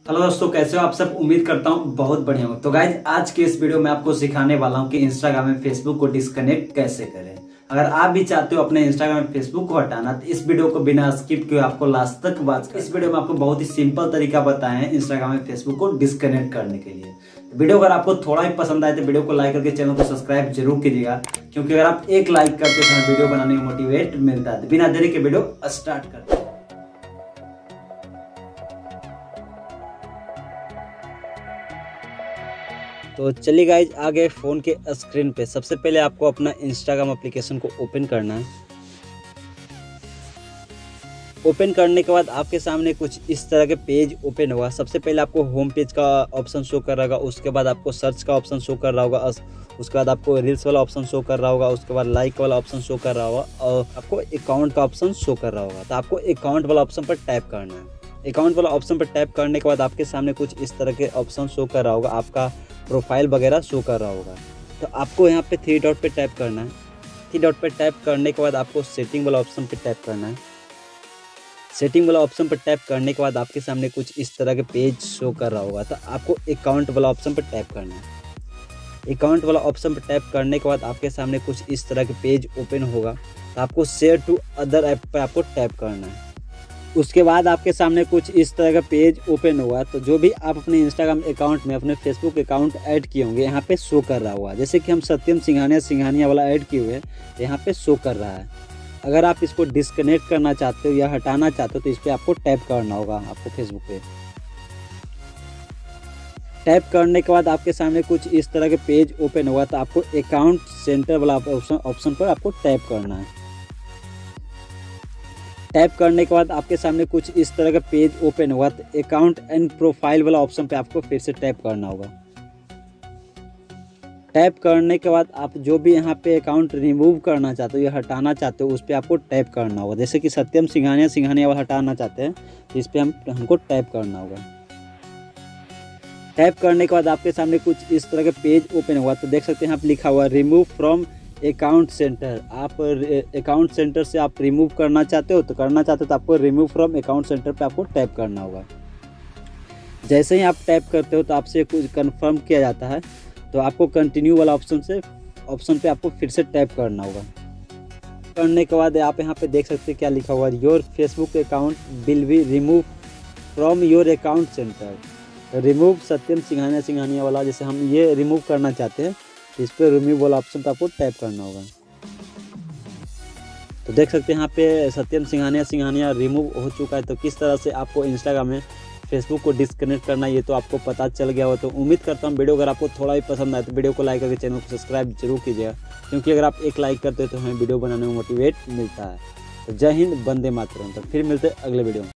Hello दोस्तों, कैसे हो आप सब। उम्मीद करता हूँ बहुत बढ़िया हो। तो गाइज आज के इस वीडियो में आपको सिखाने वाला हूँ कि इंस्टाग्राम में फेसबुक को डिस्कनेक्ट कैसे करें। अगर आप भी चाहते हो अपने इंस्टाग्राम में फेसबुक को हटाना तो इस वीडियो को बिना स्किप किए आपको लास्ट तक वॉच करें। इस वीडियो में आपको बहुत ही सिंपल तरीका बताए हैं इंस्टाग्राम में फेसबुक को डिस्कनेक्ट करने के लिए। वीडियो अगर आपको थोड़ा भी पसंद आए तो वीडियो को लाइक करके चैनल को सब्सक्राइब जरूर कीजिएगा, क्योंकि अगर आप एक लाइक करते हैं तो वीडियो बनाने में मोटिवेट मिलता है। बिना देरी के वीडियो स्टार्ट करते हैं। तो चलिए गाइज आ गए फ़ोन के स्क्रीन पे। सबसे पहले आपको अपना इंस्टाग्राम एप्लीकेशन को ओपन करना है। ओपन करने के बाद आपके सामने कुछ इस तरह के पेज ओपन होगा। सबसे पहले आपको होम पेज का ऑप्शन शो कर रहा होगा, उसके बाद आपको सर्च का ऑप्शन शो कर रहा होगा, उसके बाद आपको रील्स वाला ऑप्शन शो कर रहा होगा, उसके बाद लाइक वाला ऑप्शन शो कर रहा होगा और आपको अकाउंट का ऑप्शन शो कर रहा होगा। तो आपको अकाउंट वाला ऑप्शन पर टैप करना है। अकाउंट वाला ऑप्शन पर टैप करने के बाद आपके सामने कुछ इस तरह के ऑप्शन शो कर रहा होगा, आपका प्रोफाइल वगैरह शो कर रहा होगा। तो आपको यहाँ पे 3 डॉट पे टैप करना है। 3 डॉट पे टैप करने के बाद आपको सेटिंग वाला ऑप्शन पे टैप करना है। सेटिंग वाला ऑप्शन पर टैप करने के बाद आपके सामने कुछ इस तरह के पेज शो कर रहा होगा। तो आपको अकाउंट वाला ऑप्शन पर टैप करना है। अकाउंट वाला ऑप्शन पर टैप करने के बाद आपके सामने कुछ इस तरह के पेज ओपन होगा। तो आपको शेयर टू अदर ऐप पर आपको टैप करना है। उसके बाद आपके सामने कुछ इस तरह का पेज ओपन होगा। तो जो भी आप अपने इंस्टाग्राम अकाउंट में अपने फेसबुक अकाउंट ऐड किए होंगे यहाँ पे शो कर रहा होगा। जैसे कि हम सत्यम सिंघानिया वाला ऐड किए हुए हैं, तो यहाँ पे शो कर रहा है। अगर आप इसको डिस्कनेक्ट करना चाहते हो या हटाना चाहते हो तो इस पर आपको टैप करना होगा। आपको फेसबुक पे टैप करने के बाद आपके सामने कुछ इस तरह के पेज ओपन होगा। तो आपको अकाउंट सेंटर वाला ऑप्शन पर आपको टैप करना है। टैप करने के बाद आपके सामने कुछ इस तरह का पेज ओपन होगा। तो अकाउंट एंड प्रोफाइल वाला ऑप्शन पे आपको फिर से टैप करना होगा। टैप करने के बाद आप जो भी यहाँ पे अकाउंट रिमूव करना चाहते हो या हटाना चाहते हो उस पर आपको टैप करना होगा। जैसे कि सत्यम सिंघानिया वाला हटाना चाहते हैं तो इस पर हमको टैप करना होगा। टैप करने के बाद आपके सामने कुछ इस तरह का पेज ओपन होगा। तो देख सकते हैं यहाँ पे लिखा हुआ रिमूव फ्रॉम अकाउंट सेंटर। आप अकाउंट सेंटर से आप रिमूव करना चाहते हो तो आपको रिमूव फ्रॉम अकाउंट सेंटर पे आपको टैप करना होगा। जैसे ही आप टैप करते हो तो आपसे कुछ कंफर्म किया जाता है। तो आपको कंटिन्यू वाला ऑप्शन पे आपको फिर से टैप करना होगा। करने के बाद आप यहाँ पे देख सकते हैं क्या लिखा हुआ है, your Facebook account will be remove from your account centre. Remove Satyam Singhania वाला, जैसे हम ये रिमूव करना चाहते हैं इस पर रिमूव वाला ऑप्शन पर आपको टैप करना होगा। तो देख सकते हैं यहाँ पे सत्यम सिंघानिया रिमूव हो चुका है। तो किस तरह से आपको इंस्टाग्राम में फेसबुक को डिस्कनेक्ट करना ये तो आपको पता चल गया हो। तो उम्मीद करता हूँ वीडियो अगर आपको थोड़ा भी पसंद आए तो वीडियो को लाइक करके चैनल को सब्सक्राइब जरूर कीजिएगा, क्योंकि अगर आप एक लाइक करते हो तो हमें वीडियो बनाने में मोटिवेट मिलता है। तो जय हिंद, वंदे मातरम। तो फिर मिलते हैं अगले वीडियो में।